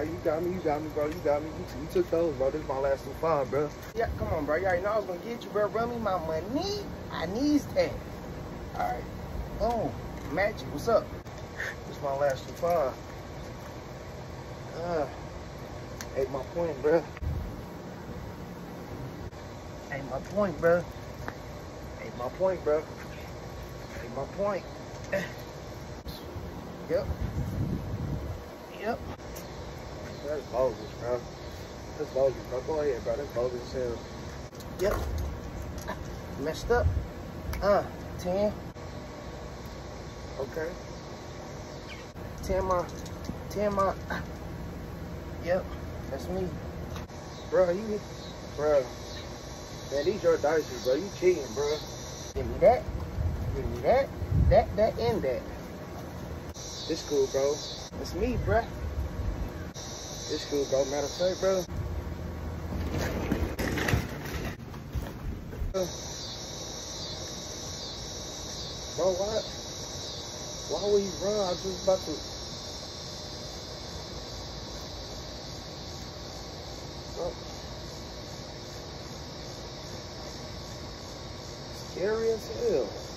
right, you got me, bro. You got me. You took those, bro. This is my last 2-5, bro. Yeah, come on, bro. You already know I was gonna get you, bro. Run me my money. I need that. All right. Boom. Magic. What's up? This is my last 2-5. Ain't my point, bro. Ain't my point, bro. Ain't my point, bro. Ain't my point. Yep. Yep. That's bogus, bro. That's bogus, bro. Go ahead, bro. That's bogus as hell. Yep. Messed up. 10. Okay. 10 my. Yep. That's me. Bro, bro. Man, these your dices, bro. You cheating, bro. Give me that. Give me that. That, and that. This cool, bro. It's me, bro. This cool, bro. Matter of fact, bro. Bro, what? Why would you run? I was just about to. Oh. Scary as hell.